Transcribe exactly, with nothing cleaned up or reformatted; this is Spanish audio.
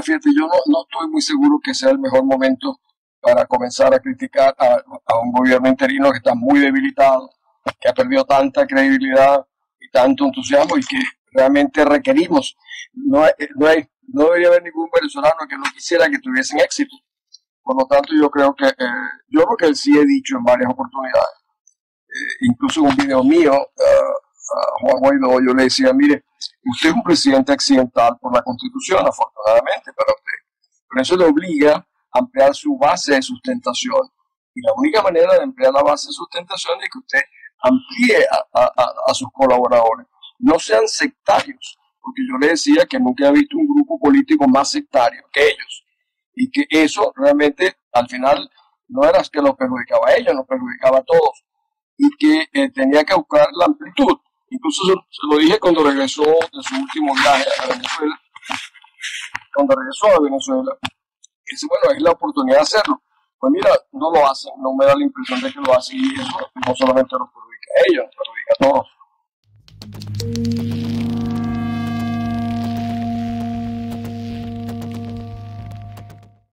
mira, fíjate, yo no, no estoy muy seguro que sea el mejor momento para comenzar a criticar a, a un gobierno interino que está muy debilitado, que ha perdido tanta credibilidad y tanto entusiasmo y que realmente requerimos. No, hay, no, hay, no debería haber ningún venezolano que no quisiera que tuviesen éxito. Por lo tanto, yo creo que, eh, yo creo que sí he dicho en varias oportunidades, eh, incluso en un video mío, uh, a Juan Guaidó, yo le decía, mire, usted es un presidente accidental por la Constitución, afortunadamente para usted, pero eso le obliga a ampliar su base de sustentación. Y la única manera de ampliar la base de sustentación es que usted amplíe a, a, a sus colaboradores. No sean sectarios, porque yo le decía que nunca he visto un grupo político más sectario que ellos. Y que eso realmente, al final, no era que lo perjudicaba a ellos, nos perjudicaba a todos. Y que eh, tenía que buscar la amplitud. Incluso se, se lo dije cuando regresó de su último viaje a Venezuela. Cuando regresó a Venezuela, dice, bueno, es la oportunidad de hacerlo. Pues mira, no lo hacen, no me da la impresión de que lo hacen y eso no solamente nos perjudica a ellos, nos perjudica a todos.